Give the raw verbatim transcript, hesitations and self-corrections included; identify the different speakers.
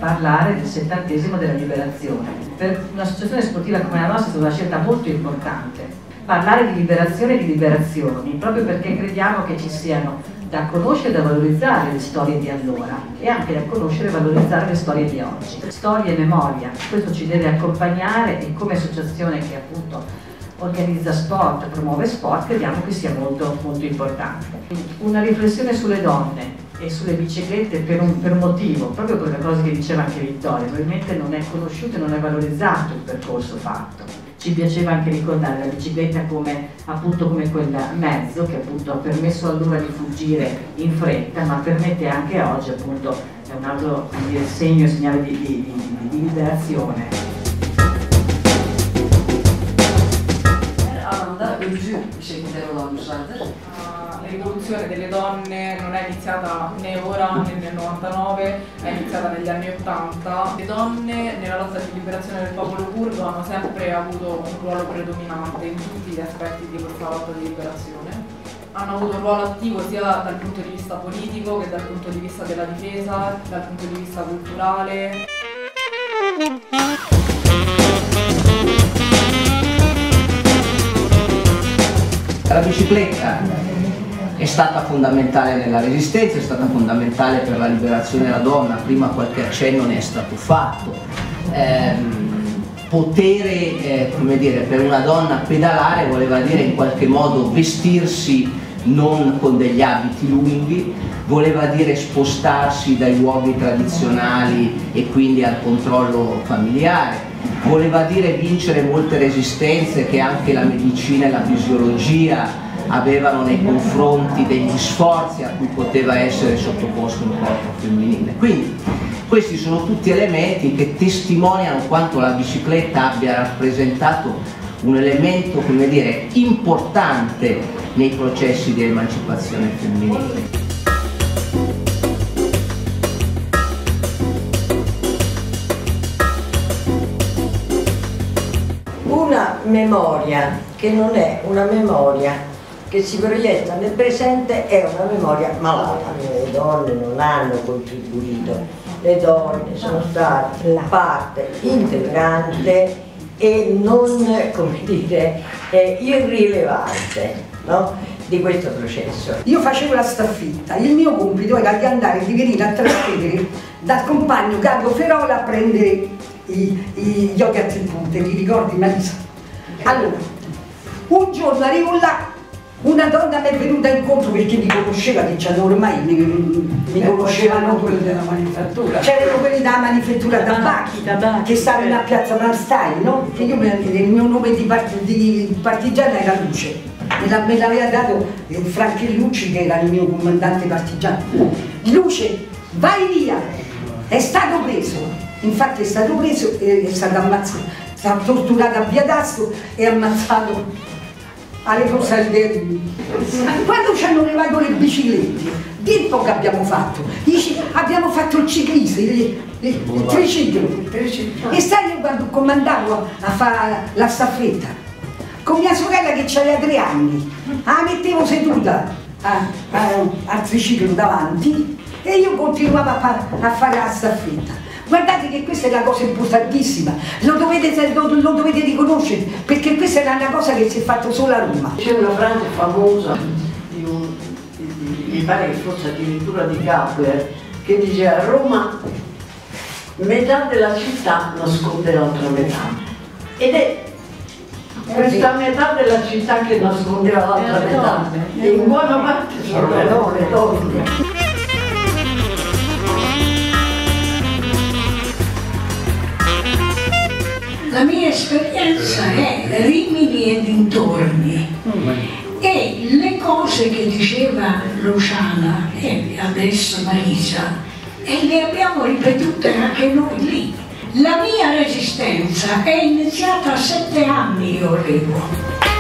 Speaker 1: parlare del settantesimo della liberazione. Per un'associazione sportiva come la nostra è stata una scelta molto importante, parlare di liberazione e di liberazioni, proprio perché crediamo che ci siano da conoscere e da valorizzare le storie di allora e anche da conoscere e valorizzare le storie di oggi. Storia e memoria, questo ci deve accompagnare e come associazione che appunto organizza sport, promuove sport, crediamo che sia molto, molto importante. Una riflessione sulle donne e sulle biciclette per un, per un motivo, proprio per le cose che diceva anche Vittoria, probabilmente non è conosciuto e non è valorizzato il percorso fatto. Ci piaceva anche ricordare la bicicletta come, appunto, come quel mezzo che appunto ha permesso allora di fuggire in fretta, ma permette anche oggi, appunto, è un altro dire, segno e segnale di, di, di, di liberazione.
Speaker 2: La rivoluzione delle donne non è iniziata né ora né nel novantanove, è iniziata negli anni ottanta. Le donne nella lotta di liberazione del popolo curdo hanno sempre avuto un ruolo predominante in tutti gli aspetti di questa lotta di liberazione. Hanno avuto un ruolo attivo sia dal punto di vista politico che dal punto di vista della difesa, dal punto di vista culturale.
Speaker 3: La bicicletta è stata fondamentale nella resistenza, è stata fondamentale per la liberazione della donna, prima qualche accenno ne è stato fatto. Ehm, potere, eh, come dire, per una donna pedalare voleva dire in qualche modo vestirsi non con degli abiti lunghi, voleva dire spostarsi dai luoghi tradizionali e quindi al controllo familiare. Voleva dire vincere molte resistenze che anche la medicina e la fisiologia avevano nei confronti degli sforzi a cui poteva essere sottoposto un corpo femminile. Quindi questi sono tutti elementi che testimoniano quanto la bicicletta abbia rappresentato un elemento, come dire, importante nei processi di emancipazione femminile.
Speaker 4: Una memoria che non è una memoria che si proietta nel presente è una memoria malata. Le donne non hanno contribuito, le donne sono state parte integrante e non, come dire, eh, irrilevante, no? Di questo processo.
Speaker 5: Io facevo la staffetta, il mio compito era di andare, di venire a trasferire dal compagno Carlo Ferola a prendere i, i yogurt in punte, ti ricordi Marisa? Allora, un giorno arrivo là, una donna mi è venuta incontro perché mi conosceva, che c'hanno ormai, mi, mi conoscevano quelli della manifattura. C'erano quelli della manifattura tabacchi, che stavano a Piazza Marstai, no? Che io, il mio nome di, part, di partigiano era Luce, me l'aveva dato Franchellucci che era il mio comandante partigiano. Luce, vai via! È stato preso, infatti è stato preso e è stato ammazzato, è stato torturato a Via d'Asto e ammazzato alle Rosalde. Quando ci hanno levato le biciclette, di poco abbiamo fatto, abbiamo fatto il ciclista, il, il, il triciclo, e sai io quando comandavo a fare la staffetta, con mia sorella che aveva tre anni, la mettevo seduta a, a, al triciclo davanti e io continuavo a, fa, a fare la staffetta. Guardate che questa è una cosa importantissima, lo dovete, lo, lo dovete riconoscere, perché questa è una cosa che si è fatta solo a Roma.
Speaker 4: C'è una frase famosa, di un, di, mi pare che fosse addirittura di Gabler, che dice: a Roma metà della città nasconde l'altra metà. Ed è questa metà della città che nascondeva l'altra metà, e in buona parte sono le donne.
Speaker 6: La mia esperienza è Rimini e dintorni e le cose che diceva Luciana e adesso Marisa e le abbiamo ripetute anche noi lì. La mia resistenza è iniziata a sette anni, io arrivo.